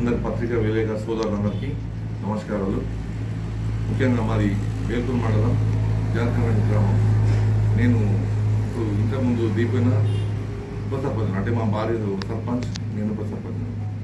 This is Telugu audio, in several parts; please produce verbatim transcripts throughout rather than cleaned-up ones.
అందరి పత్రికా విలేకరుల సోదరులందరికీ నమస్కారాలు. ముఖ్యంగా మాది వేల్పూర్ మండలం జానకంపేట గ్రామం. నేను ఇప్పుడు ఇంతకుముందు దీపైన ఉప సర్పంచ్, అంటే మా భార్య సర్పంచ్, నేను ఉప సర్పంచ్.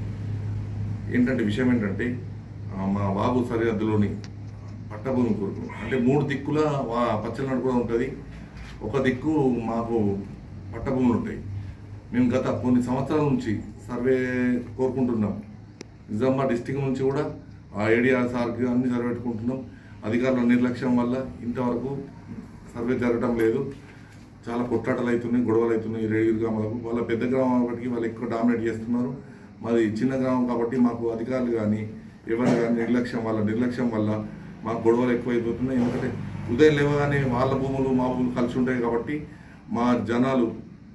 ఏంటంటే విషయం ఏంటంటే మా బాబు సరిహద్దులోని పట్టభూమి కొరకు అంటే మూడు దిక్కుల పచ్చలనాడు కూడా ఉంటుంది. ఒక దిక్కు మాకు పట్టభూములు ఉంటాయి. మేము గత కొన్ని సంవత్సరాల నుంచి సర్వే కోరుకుంటున్నాం. నిజామాబాద్ డిస్టిక్ నుంచి కూడా ఆ ఏడియా సార్కి అన్ని సర్వే పెట్టుకుంటున్నాం. అధికారుల నిర్లక్ష్యం వల్ల ఇంతవరకు సర్వే జరగడం లేదు. చాలా కొట్లాటలు అవుతున్నాయి, గొడవలు అవుతున్నాయి. రేడు గ్రామాలకు వాళ్ళ పెద్ద గ్రామం కాబట్టి వాళ్ళు ఎక్కువ డామినేట్ చేస్తున్నారు. మాది చిన్న గ్రామం కాబట్టి మాకు అధికారులు కానీ ఎవరు కానీ నిర్లక్ష్యం వల్ల నిర్లక్ష్యం వల్ల మాకు గొడవలు ఎక్కువైపోతున్నాయి. ఎందుకంటే ఉదయం లేవగానే వాళ్ళ భూములు మా భూములు కలిసి ఉంటాయి కాబట్టి మా జనాలు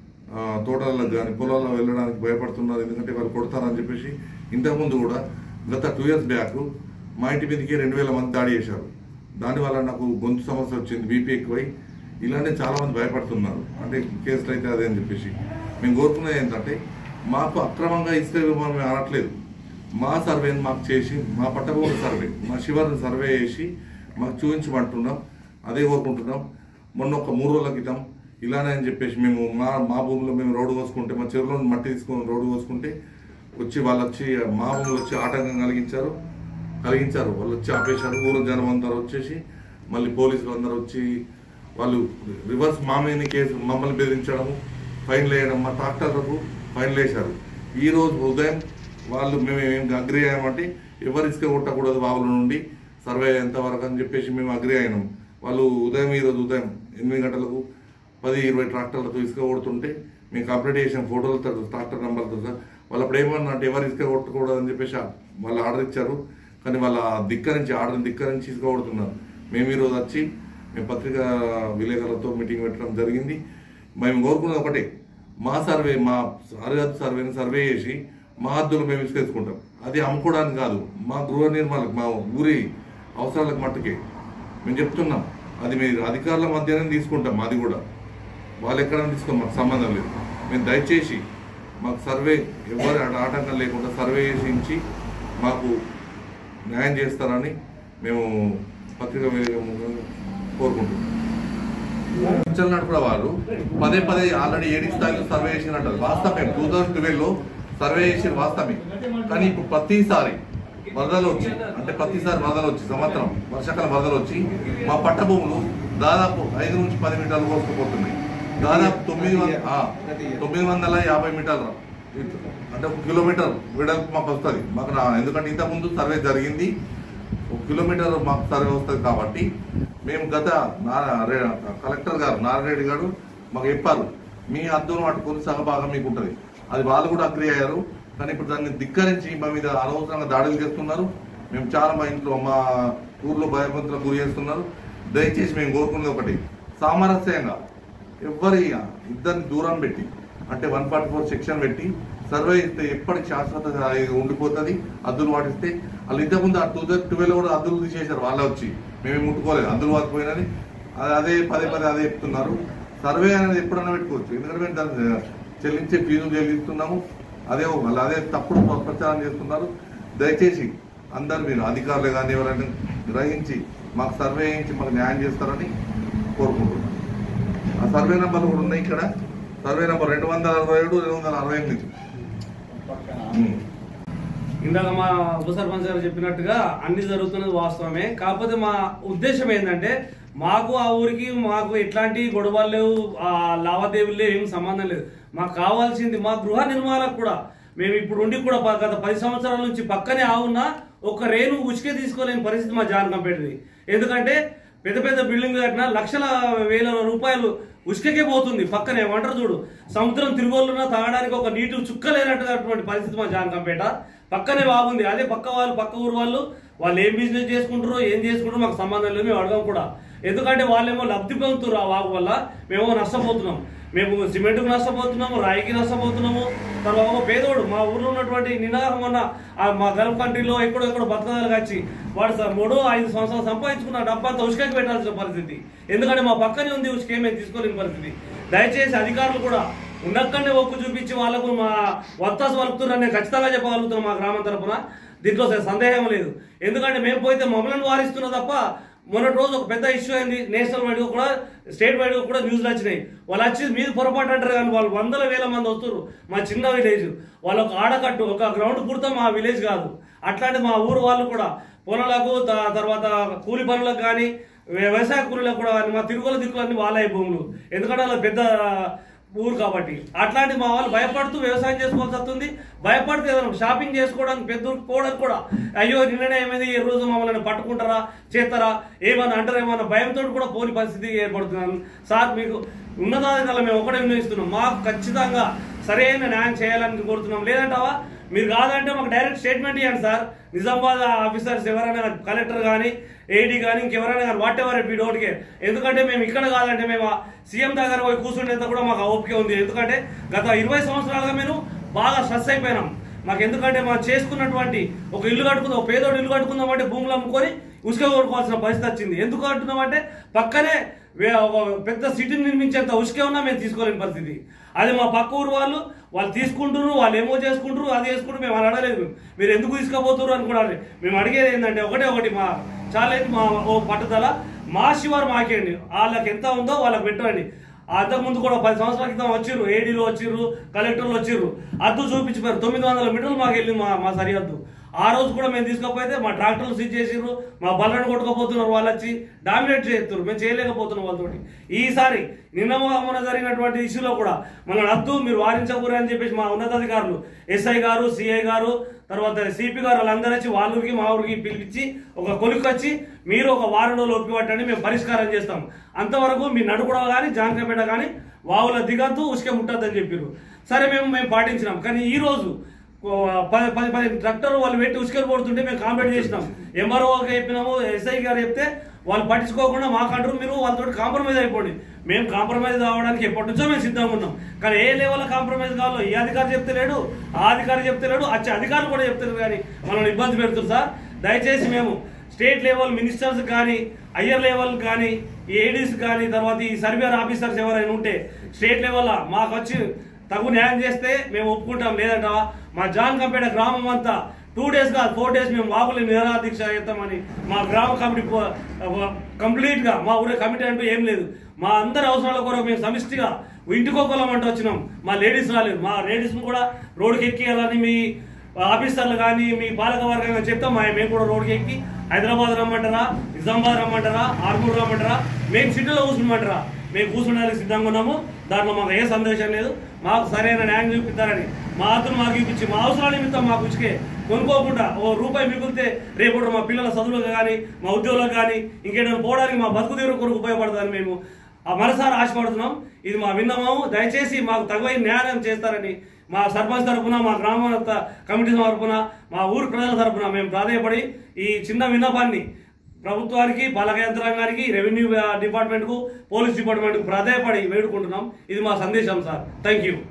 తోటలకు కానీ పొలాల్లో వెళ్ళడానికి భయపడుతున్నారు. ఎందుకంటే వాళ్ళు కొడతారని చెప్పేసి ఇంతకుముందు కూడా గత టూ ఇయర్స్ బ్యాక్ మా ఇంటి మీదకి రెండు వేల మంది దాడి చేశారు. దానివల్ల నాకు గొంతు సమస్య వచ్చింది, బీపీ ఎక్కువై. ఇలానే చాలామంది భయపడుతున్నారు. అంటే కేసులు అయితే అదే అని చెప్పేసి మేము కోరుకునేది ఏంటంటే మాకు అక్రమంగా ఇసుక మేము అనట్లేదు. మా సర్వేని మాకు చేసి మా పట్టభూమి సర్వే మా శివారిని సర్వే చేసి మాకు చూపించమంటున్నాం. అదే కోరుకుంటున్నాం. మొన్న ఒక మూడు రోజుల క్రితం ఇలానే అని చెప్పేసి మేము మా మా భూమిలో మేము రోడ్డు పోసుకుంటే మా చెరువులో మట్టి తీసుకొని రోడ్డు పోసుకుంటే వచ్చి వాళ్ళు వచ్చి మా భూములు వచ్చి ఆటంకం కలిగించారు కలిగించారు వాళ్ళు వచ్చి ఆపేశారు. ఊరు జనం అందరూ వచ్చేసి మళ్ళీ పోలీసులు అందరూ వచ్చి వాళ్ళు రివర్స్ మా మీద కేసు మమ్మల్ని బెదిరించడము, ఫైన్లు వేయడం, మా ట్రాక్టర్లకు ఫైన్లు వేశారు. ఈరోజు ఉదయం వాళ్ళు మేము ఏం అగ్రి అయ్యామంటే ఎవరు ఇసుక కొట్టకూడదు బావుల నుండి సర్వే ఎంతవరకు అని చెప్పేసి మేము అగ్రి అయినాం. వాళ్ళు ఉదయం ఈరోజు ఉదయం ఎనిమిది గంటలకు పది ఇరవై ట్రాక్టర్లతో ఇసుక కొడుతుంటే మేము కంప్లీట్ చేసాం. ఫోటోలతో ట్రాక్టర్ నెంబర్తో సార్. వాళ్ళు అప్పుడు ఏమన్నా అంటే ఎవరు ఇసుక కొట్టకూడదు అని చెప్పేసి వాళ్ళు ఆర్డర్ ఇచ్చారు. కానీ వాళ్ళ ధిక్కరించి ఆర్డర్ ధిక్కరించి ఇసుక కొడుతున్నారు. మేము ఈరోజు వచ్చి మేము పత్రికా విలేకరులతో మీటింగ్ పెట్టడం జరిగింది. మేము కోరుకున్నది ఒకటే, మా సర్వే మా సరిహద్దు సర్వేని సర్వే చేసి మా హద్దులు మేము ఇసుకేసుకుంటాం. అది అమ్ముకోవడానికి కాదు, మా గృహ నిర్మాణాలకు మా ఊరి అవసరాలకు మట్టుకే మేము చెప్తున్నాం. అది మీరు అధికారుల మధ్యనే తీసుకుంటాం. అది కూడా వాళ్ళు ఎక్కడైనా తీసుకో మాకు సంబంధం లేదు. మేము దయచేసి మాకు సర్వే ఎవరి ఆటంకం లేకుండా సర్వే చేసి మాకు న్యాయం చేస్తారని మేము పత్రిక కోరుకుంటున్నాం. పచ్చలనాడు కూడా వాళ్ళు పదే పదే ఆల్రెడీ ఏడు స్థాయిలో సర్వే చేసినట్టు వాస్తవమే. టూ థౌజండ్ ట్వెల్వ్లో సర్వే చేసిన వాస్తవమే. కానీ ఇప్పుడు ప్రతిసారి వరదలు వచ్చి అంటే ప్రతిసారి వరదలు వచ్చి సంవత్సరం వర్షాకాలం వరదలు వచ్చి మా పట్ట భూములు దాదాపు ఐదు నుంచి పది మీటర్లు కోసుకుపోతున్నాయి. దాదాపు తొమ్మిది వందల తొమ్మిది వందల యాభై మీటర్లు అంటే ఒక కిలోమీటర్ వెడల్పు మాకు వస్తుంది. మాకు ఎందుకంటే ఇంతకుముందు సర్వే జరిగింది. ఒక కిలోమీటర్ మాకు సర్వే వస్తుంది కాబట్టి మేము గత కలెక్టర్ గారు నారాయణ గారు మాకు చెప్పారు, మీ హద్దును పట్టుకొని సహభాగం మీకు ఉంటుంది. అది వాళ్ళు కూడా అగ్రి అయ్యారు. కానీ ఇప్పుడు దాన్ని ధిక్కరించి మా మీద అనవసరంగా దాడులు చేస్తున్నారు. మేము చాలా మా ఇంట్లో మా ఊర్లో భయభ్రాంతులకు గురి చేస్తున్నారు. దయచేసి మేము కోరుకునేది ఒకటి, సామరస్యంగా ఎవరి ఇద్దరిని దూరం పెట్టి అంటే వన్ ఫార్టీ ఫోర్ సెక్షన్ పెట్టి సర్వే ఇస్తే ఎప్పటికి శాశ్వత ఉండిపోతుంది. హద్దులు పాటిస్తే వాళ్ళు ఇంతకుముందు ఆ టూ థౌజండ్ ట్వెల్వ్ కూడా హద్దులు తీసేశారు. వాళ్ళే వచ్చి మేమే ముట్టుకోలేదు, హద్దులు పారిపోయినని అదే పదే పదే అదే చెప్తున్నారు. సర్వే అనేది ఎప్పుడైనా పెట్టుకోవచ్చు. ఎందుకంటే మేము దాన్ని చెల్లించే ఫీజులు చెల్లిస్తున్నాము. అదే వాళ్ళు అదే తప్పుడు ప్రచారం చేస్తున్నారు. దయచేసి అందరు మీరు అధికారులు కానీ ఎవరైనా గ్రహించి మాకు సర్వే చేయించి మాకు న్యాయం చేస్తారని కోరుకుంటున్నాం. ఆ సర్వే నెంబర్లు కూడా ఉన్నాయి ఇక్కడ. సర్వే నెంబర్ రెండు వందల అరవై ఏడు రెండు వందల అరవై ఎనిమిది. ఇందాక మా ఉప సర్పంచ్ గారు చెప్పినట్టుగా అన్ని జరుగుతున్నది వాస్తవమే. కాకపోతే మా ఉద్దేశం ఏంటంటే మాకు ఆ ఊరికి మాకు ఎట్లాంటి గొడవలు లేవు, ఆ లావాదేవీలు లేవు, ఏం సంబంధం లేదు. మాకు కావాల్సింది మా గృహ నిర్మాణాలకు కూడా మేము ఇప్పుడు ఉండి కూడా గత పది సంవత్సరాల నుంచి పక్కనే ఆవున్నా ఒక రేణు ఉచికే తీసుకోలేని పరిస్థితి మా జానకంపేటది. ఎందుకంటే పెద్ద పెద్ద బిల్డింగ్ కట్టినా లక్షల వేల రూపాయలు ఉసుకకే పోతుంది. పక్కనే ఏమంటారు చూడు, సముద్రం తిరుగోళ్ళున్నా తాగడానికి ఒక నీటి చుక్క లేనటువంటి పరిస్థితి మా జానకంపేట. పక్కనే బాగుంది. అదే పక్క వాళ్ళు పక్క ఊరు వాళ్ళు వాళ్ళు ఏం బిజినెస్ చేసుకుంటారో ఏం చేసుకుంటారో మాకు సంబంధం లేదు. మేము అడగం కూడా. ఎందుకంటే వాళ్ళేమో లబ్ధి పొందుతారు ఆ వాగు వల్ల, మేమో నష్టపోతున్నాం. మేము సిమెంట్కు నష్టపోతున్నాము, రాయికి నష్టపోతున్నాము. తర్వాత పేదోడు మా ఊర్లో ఉన్నటువంటి నినాహమన్న మా గల్ఫ్ కంట్రీలో ఎక్కడో ఎక్కడో బతకదాలు వచ్చి వాడు మూడో ఐదు సంవత్సరాలు సంపాదించుకున్న డబ్బంతా ఉసుకకి పెట్టాల్సిన పరిస్థితి. ఎందుకంటే మా పక్కనే ఉంది ఉసుక, మేము తీసుకోలేని పరిస్థితి. దయచేసి అధికారులు కూడా ఉన్నక్కడనే ఒక్కు చూపించి వాళ్ళకు మా వత్తాసు వలుపుతున్నారని నేను ఖచ్చితంగా చెప్పగలుగుతున్నాం మా గ్రామం తరఫున. దీంట్లో సందేహం లేదు. ఎందుకంటే మేము పోయితే మమ్మల్ని వారిస్తున్నా తప్ప మొన్నటి రోజు ఒక పెద్ద ఇష్యూ అయింది. నేషనల్ వైడ్గా కూడా స్టేట్ వైడ్గా కూడా న్యూస్లు వచ్చినాయి. వాళ్ళు వచ్చి మీరు పొరపాటు అంటారు కానీ వాళ్ళు వందల వేల మంది వస్తారు. మా చిన్న విలేజ్ వాళ్ళు ఒక ఆడకట్టు ఒక గ్రౌండ్ పూర్తం మా విలేజ్ కాదు. అట్లాంటి మా ఊరు వాళ్ళు కూడా పొలాలకు తర్వాత కూలి పనులకు కానీ వ్యవసాయ కూలీలకు కూడా కానీ మా తిరుగుల దిక్కులన్నీ వాళ్ళ భూములు. ఎందుకంటే వాళ్ళ పెద్ద ఊరు కాబట్టి అట్లాంటి మా వాళ్ళు భయపడుతూ వ్యవసాయం చేసుకోవాల్సి వస్తుంది. భయపడితే ఏదైనా షాపింగ్ చేసుకోవడానికి పెద్ద ఊరికి పోవడానికి కూడా అయ్యో నిన్ననే ఏమైంది ఈ రోజు మమ్మల్ని పట్టుకుంటారా చేస్తారా ఏమన్నా అంటారా ఏమన్నా భయంతో కూడా పోని పరిస్థితి ఏర్పడుతున్నాను. సార్ మీకు ఉన్నతాధికారులు మేము ఒకటే నిర్ణయిస్తున్నాం, మాకు ఖచ్చితంగా సరైన న్యాయం చేయాలని కోరుతున్నాం. లేదంటావా మీరు కాదంటే మాకు డైరెక్ట్ స్టేట్మెంట్ ఇవ్వండి సార్. నిజామాబాద్ ఆఫీసర్స్ ఎవరైనా కలెక్టర్ కానీ ఏడీ కానీ ఇంకెవరైనా కానీ whatever it we don't care. ఎందుకంటే మేము ఇక్కడ కాదంటే మేము సీఎం దగ్గర పోయి కూర్చునేంత కూడా మాకు ఓపిక ఉంది. ఎందుకంటే గత ఇరవై సంవత్సరాలుగా మేము బాగా స్ట్రెస్ అయిపోయినాం. మాకు ఎందుకంటే మనం చేసుకున్నటువంటి ఒక ఇల్లు కట్టుకుందాం, ఒక పేదోడు ఇల్లు కట్టుకుందాం అంటే భూములు అమ్ముకొని ఉసుక కోరుకోవాల్సిన పరిస్థితి వచ్చింది. ఎందుకు అంటున్నామంటే పక్కనే ఒక పెద్ద సిటీని నిర్మించేంత ఉసుకే ఉన్నా మేము తీసుకోలేని పరిస్థితి. అది మా పక్క ఊరు వాళ్ళు వాళ్ళు తీసుకుంటున్నారు, వాళ్ళు ఏమో చేసుకుంటారు, అది చేసుకుంటారు. మేము అని అడగలేదు, మీరు ఎందుకు తీసుకుపోతున్నారు అనుకున్నారు. మేము అడిగేది ఏంటంటే ఒకటే ఒకటి మా చాలా మా ఓ పట్టుదల మా శివారు మాకేయండి, వాళ్ళకి ఎంత ఉందో వాళ్ళకి పెట్టండి. అంతకుముందు కూడా పది సంవత్సరాల క్రితం వచ్చిర్రు, ఏడీలు వచ్చిర్రు, కలెక్టర్లు వచ్చిర్రు, అద్దు చూపించిపోయారు. తొమ్మిది వందల మీటర్లు మాకు వెళ్ళింది మా మా సరిహద్దు. ఆ రోజు కూడా మేము తీసుకపోతే మా ట్రాక్టర్లు సీజ్ చేసిర్రు, మా బళ్ళను కొట్టుకపోతున్నారు, వాళ్ళు వచ్చి డామినేట్ చేస్తున్నారు. మేము చేయలేకపోతున్నాం వాళ్ళతోటి. ఈసారి నిన్న మొన్న జరిగినటువంటి ఇష్యూలో కూడా మన అద్దు మీరు వారించకూరు అని చెప్పేసి మా ఉన్నతాధికారులు ఎస్ఐ గారు, సిఐ గారు, తర్వాత సిపి గారు వాళ్ళందరూ వచ్చి వాళ్ళ ఊరికి మా ఊరికి పిలిపించి ఒక కొలిక్కి వచ్చి మీరు ఒక వారం రోజులు ఒప్పి పట్టండి, మేము పరిష్కారం చేస్తాం. అంతవరకు మీ నడుకుడ కానీ జాంకపేట కానీ వావుల దిగద్దు ఉసుకే ముట్టద్దని చెప్పారు. సరే మేము మేము పాటించినాం. కానీ ఈ రోజు పది పది పది ట్రాక్టర్ వాళ్ళు పెట్టి ఉసుకలు కొడుతుంటే మేము కాంప్లైంట్ చేసినాం. ఎంఆర్ఓకి చెప్పినాము, ఎస్ఐ గారు చెప్తే వాళ్ళు పట్టించుకోకుండా మాకంటారు మీరు వాళ్ళతో కాంప్రమైజ్ అయిపోండి. మేము కాంప్రమైజ్ అవ్వడానికి ఎప్పటి నుంచో మేము సిద్ధంగా ఉన్నాం. కానీ ఏ లెవెల్ కాంప్రమైజ్ కావాలో ఈ అధికారి చెప్తలేడు, ఆ అధికారి చెప్తలేడు, వచ్చే అధికారులు కూడా చెప్తలేరు. కానీ మనల్ని ఇబ్బంది పెడుతుంది సార్. దయచేసి మేము స్టేట్ లెవెల్ మినిస్టర్స్ కానీ హయ్యర్ లెవెల్ కానీ ఏడీస్ కానీ తర్వాత ఈ సర్వేర్ ఆఫీసర్స్ ఎవరైనా ఉంటే స్టేట్ లెవెల్ మాకు వచ్చి తగు న్యాయం చేస్తే మేము ఒప్పుకుంటాం. లేదంట మా జాన్కంపేట గ్రామం అంతా టూ డేస్ కాదు ఫోర్ డేస్ మేము వాకులు నిరాదీక్ష చేస్తామని మా గ్రామ కమిటీ కంప్లీట్ గా మా ఊరే కమిటీ అంటూ ఏం లేదు. మా అందరి అవసరాల కొరకు మేము సమిష్టిగా ఇంటికొకలం అంటూ వచ్చినాం. మా లేడీస్ రాలేదు. మా లేడీస్ కూడా రోడ్డుకి ఎక్కియాలని మీ ఆఫీసర్లు కానీ మీ పాలక వర్గంగా చెప్తాం. మా మేము కూడా రోడ్డుకి ఎక్కి హైదరాబాద్ రమ్మంటారా, నిజామాబాద్ రమ్మంటారా, ఆర్మూర్ రమ్మంటారా, మేము సిటీలో కూర్చుంటారా, మేము కూర్చుండడానికి సిద్ధంగా ఉన్నాము. దాంట్లో మాకు ఏ సందేశం లేదు. మాకు సరైన న్యాయం చూపిస్తారని మా అతను మాకు చూపించి మా అవసరాల నిమిత్తం మాకు ఉచికే కొనుక్కోకుండా ఓ రూపాయి మిగిలితే రేపు మా పిల్లల చదువులకు కానీ మా ఉద్యోగులకు కానీ ఇంకేదైనా పోవడానికి మా బతుకు తీరు కొరకు ఉపయోగపడుతుందని మేము ఆ మనసారి ఆశపడుతున్నాం. ఇది మా విన్నమము. దయచేసి మాకు తగిన న్యాయం చేస్తారని మా సర్పంచ్ తరఫున, మా గ్రామ కమిటీ తరఫున, మా ఊరు ప్రజల తరఫున మేము ప్రాధాన్యపడి ఈ చిన్న విన్నపాన్ని ప్రభుత్వానికి, పాలక యంత్రాంగానికి, రెవెన్యూ డిపార్ట్మెంట్కు, పోలీస్ డిపార్ట్మెంట్కు ప్రాధాన్యపడి వేడుకుంటున్నాం. ఇది మా సందేశం సార్. Thank you.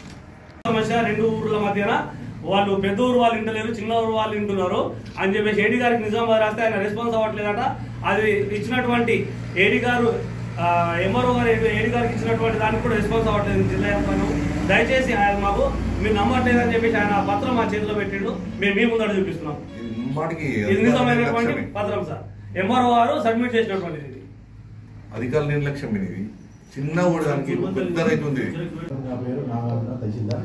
సమస్య రెండు ఊర్ల మధ్యన వాళ్ళు పెద్ద ఊరు వాళ్ళు ఇంటలేరు, చిన్న ఊరు వాళ్ళు ఇంటున్నారు అని చెప్పేసి ఏడీ గారికి నిజామాబాద్ రాస్తే ఆయన రెస్పాన్స్ అవ్వట్లేదట. అది ఇచ్చినటువంటి ఏడీ గారు ఎంఆర్ఓ గారు ఏడీ గారికి ఇచ్చినటువంటి దానికి కూడా రెస్పాన్స్ అవ్వట్లేదు జిల్లా యంత్రాంగం. దయచేసి ఆయన మాకు మీరు నమ్మట్లేదని చెప్పేసి ఆయన ఆ పత్రం మా చేతిలో పెట్టిండు. మేము మీ ముందర చూపిస్తున్నాం. ఇది నిజమైనటువంటి పత్రం సార్. ఎంఆర్ఓ గారు సబ్మిట్ చేసినటువంటిది. ఇది అధికారుల నిర్లక్ష్యం. ఇది చిన్న ఊడడానికి పెద్ద రైతు ఉంది. నా పేరు నాగార్జున, తహసీల్దార్.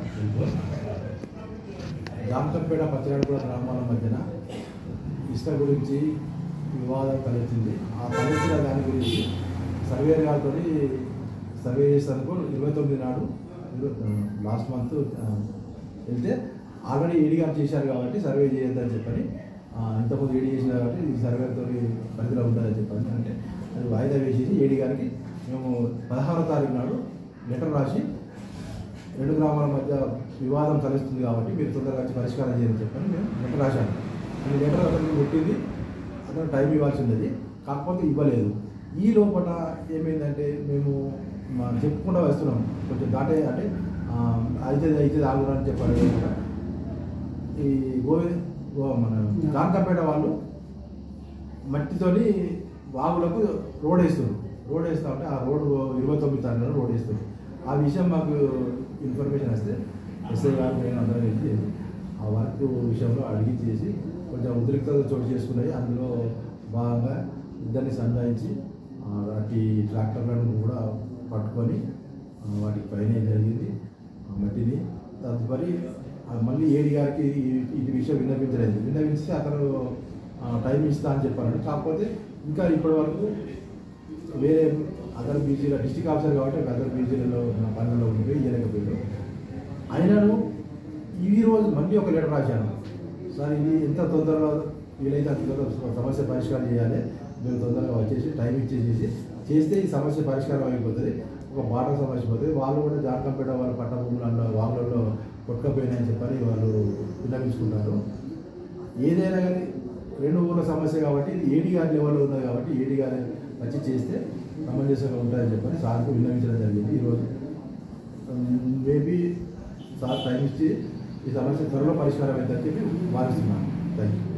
జాంకంపేట పచ్చిరాడపూడ గ్రామాల మధ్యన ఇసుక గురించి వివాదం తలెత్తింది. ఆ తలెత్తిన దాని గురించి సర్వేర్ గారితో సర్వే చేసేందుకు ఇరవై తొమ్మిది నాడు లాస్ట్ మంత్ వెళ్తే ఆల్రెడీ ఈడీ గారు చేశారు కాబట్టి సర్వే చేయొద్దని చెప్పని, ఇంతకుముందు ఈడీ చేసిన కాబట్టి ఈ సర్వేతో పరిధిలో ఉంటుందని చెప్పని అంటే అది వాయిదా వేసేసి ఈడీ గారికి మేము పదహారో తారీఖు నాడు లెటర్ రాసి రెండు గ్రామాల మధ్య వివాదం తలెస్తుంది కాబట్టి మీరు తొందరగా వచ్చి పరిష్కారం చేయాలని చెప్పని మేము లెటర్ రాశాను. ఈ లెటర్ అతనికి పుట్టింది, అతను టైం ఇవ్వాల్సి ఉండేది, కాకపోతే ఇవ్వలేదు. ఈ లోపల ఏమైందంటే మేము చెప్పుకుండా వస్తున్నాం, కొంచెం దాటే అంటే అయితే అయితే ఆగురా అని చెప్పారు. ఈ గోవింద్ మన జాంకంపేట వాళ్ళు మట్టితోని వాగులకు రోడ్ వేస్తున్నారు. రోడ్ వేస్తూ ఉంటే ఆ రోడ్డు ఇరవై తొమ్మిది తారీఖున రోడ్ వేస్తారు. ఆ విషయం మాకు ఇన్ఫర్మేషన్ వస్తే ఎస్ఐ గారు నేను అందరం వెళ్ళి ఆ వర్క్ విషయంలో అడిగి చేసి కొంచెం ఉద్రిక్తత చోటు చేసుకున్నాయి. అందులో భాగంగా ఇద్దరిని సంధాయించి వాటి ట్రాక్టర్లను కూడా పట్టుకొని వాటికి పైన జరిగింది మట్టిని. తదుపరి మళ్ళీ ఏడి గారికి ఈ విషయం విన్నవించలేదు. విన్నవించి అతను టైం ఇస్తా అని చెప్పాను. కాకపోతే ఇంకా ఇప్పటి వరకు వేరే అదర్ బీజీలో డిస్టిక్ ఆఫీసర్ కాబట్టి అదర్ బీజీలలో నా పనులలో ఉండి ఇవ్వలేకపోయాడు. అయినను ఈ రోజు మళ్ళీ ఒక లెటర్ రాశాను. సార్ ఇది ఎంత తొందరగా వీలైతే అంత తొందరగా సమస్య పరిష్కారం చేయాలి, మీరు తొందరగా వచ్చేసి టైం ఇచ్చేసేసి చేస్తే ఈ సమస్య పరిష్కారం అయిపోతుంది, ఒక బాట సమస్య పోతుంది. వాళ్ళు కూడా జార్కంపేట వాళ్ళ పట్ట భూములలో వాళ్ళలో కొట్టుకపోయినాయని చెప్పని వాళ్ళు విన్నవించుకుంటారు. ఏదైనా కానీ రెండు ఊర్ల సమస్య కాబట్టి ఇది ఏడీ గారి లెవెల్లో ఉన్నది కాబట్టి ఏడీ గారి వచ్చి చేస్తే సమంజసంగా ఉంటాయని చెప్పని సార్కు విన్నవించడం జరిగింది. ఈరోజు మేబీ సార్ టైం ఇచ్చి ఈ సమస్య త్వరలో పరిష్కారం అవుతుందని చెప్పి భావిస్తున్నాను. Thank you.